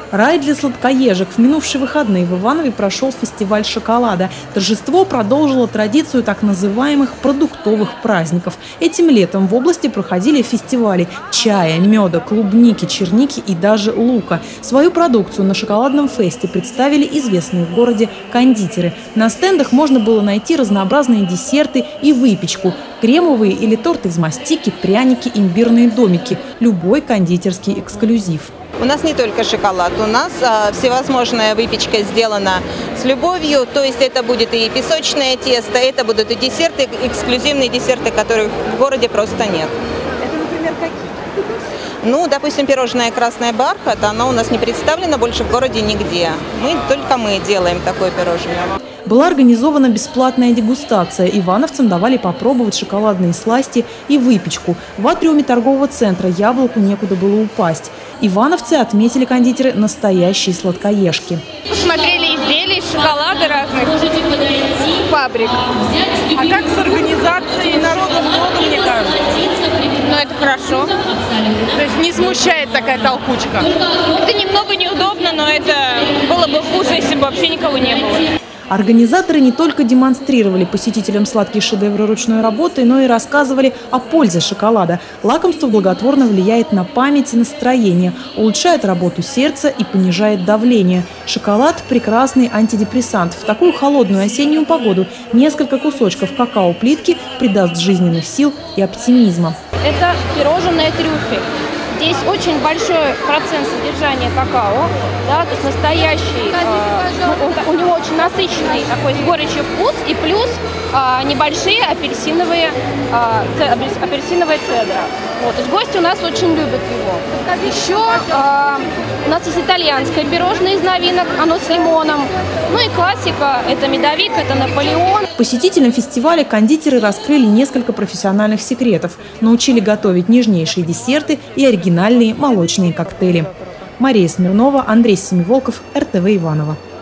Рай для сладкоежек. В минувшие выходные в Иванове прошел фестиваль шоколада. Торжество продолжило традицию так называемых продуктовых праздников. Этим летом в области проходили фестивали чая, меда, клубники, черники и даже лука. Свою продукцию на шоколадном фесте представили известные в городе кондитеры. На стендах можно было найти разнообразные десерты и выпечку. Кремовые или торты из мастики, пряники, имбирные домики. Любой кондитерский эксклюзив. У нас не только шоколад, у нас всевозможная выпечка сделана с любовью, то есть это будет и песочное тесто, это будут и десерты, эксклюзивные десерты, которых в городе просто нет. Это, например, какие? Ну, допустим, пирожное «Красный бархат», оно у нас не представлено больше в городе нигде. Только мы делаем такое пирожное. Была организована бесплатная дегустация. Ивановцам давали попробовать шоколадные сласти и выпечку. В атриуме торгового центра яблоку некуда было упасть. Ивановцы отметили кондитеры настоящие сладкоежки. Смотрели изделия из шоколада разных фабрик. А как с организацией? Народу много, мне кажется. Но это хорошо. То есть не смущает такая толкучка? Это немного неудобно, но это было бы хуже, если бы вообще никого не было. Организаторы не только демонстрировали посетителям сладкие шедевры ручной работы, но и рассказывали о пользе шоколада. Лакомство благотворно влияет на память и настроение, улучшает работу сердца и понижает давление. Шоколад – прекрасный антидепрессант. В такую холодную осеннюю погоду несколько кусочков какао-плитки придаст жизненных сил и оптимизма. Это пирожное трюфель. Здесь очень большой процент содержания какао, да, то есть настоящий, у него очень насыщенный такой с горечью вкус и плюс небольшие апельсиновые цедра. Вот, то есть гости у нас очень любят его. Еще у нас есть итальянское пирожное из новинок, оно с лимоном. Ну и классика, это медовик, это Наполеон. Посетителям фестиваля кондитеры раскрыли несколько профессиональных секретов. Научили готовить нежнейшие десерты и оригинальные молочные коктейли. Мария Смирнова, Андрей Семиволков, РТВ Иваново.